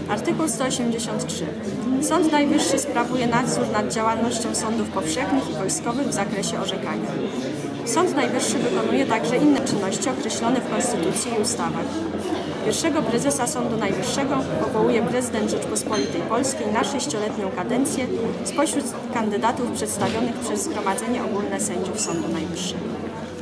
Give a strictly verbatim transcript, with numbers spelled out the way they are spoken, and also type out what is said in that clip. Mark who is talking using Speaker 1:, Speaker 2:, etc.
Speaker 1: Artykuł sto osiemdziesiąt trzy. Sąd Najwyższy sprawuje nadzór nad działalnością sądów powszechnych i wojskowych w zakresie orzekania. Sąd Najwyższy wykonuje także inne czynności określone w Konstytucji i ustawach. Pierwszego prezesa Sądu Najwyższego powołuje prezydent Rzeczpospolitej Polskiej na sześcioletnią kadencję spośród kandydatów przedstawionych przez Zgromadzenie Ogólne Sędziów Sądu Najwyższego.